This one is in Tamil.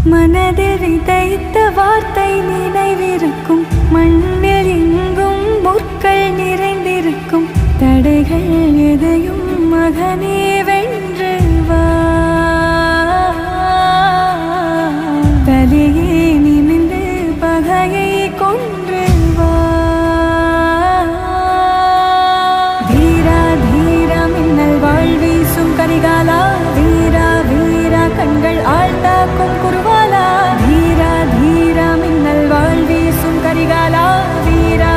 மனதில் விதைத்த வார்த்தை நினைவிருக்கும். மண்ணில் எங்கும் முற்கள் நிறைந்திருக்கும். தடைகள் எதையும் மகனே